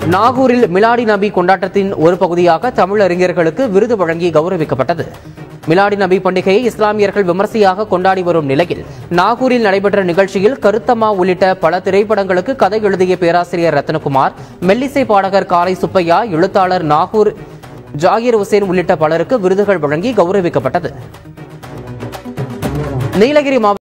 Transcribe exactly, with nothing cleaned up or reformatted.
நாகூரில் மிலாடி நபி கொண்டாட்டத்தின் ஒரு பகுதியாக தமிழ் அறிஞர்களுக்கு விருது வழங்கி கௌரவிக்கப்பட்டது. மிலாடி நபி பண்டிகையை இஸ்லாமியர்கள் விமர்சையாக கொண்டாடி வரும் நிலையில் நாகூரில் நடைபெற்ற நிகழ்ச்சியில் கருத்தம்மா உள்ளிட்ட பல திரைப்படங்களுக்கு கதை எழுதிய பேராசிரியர் ரத்னகுமார், மெல்லிசை பாடகர் காரை சுப்பையா, எழுத்தாளர் நாகூர் ஜாகிர் ஹுசேன் உள்ளிட்ட பலருக்கு விருதுகள் வழங்கி கௌரவிக்கப்பட்டது. நீலகிரி மாவட்ட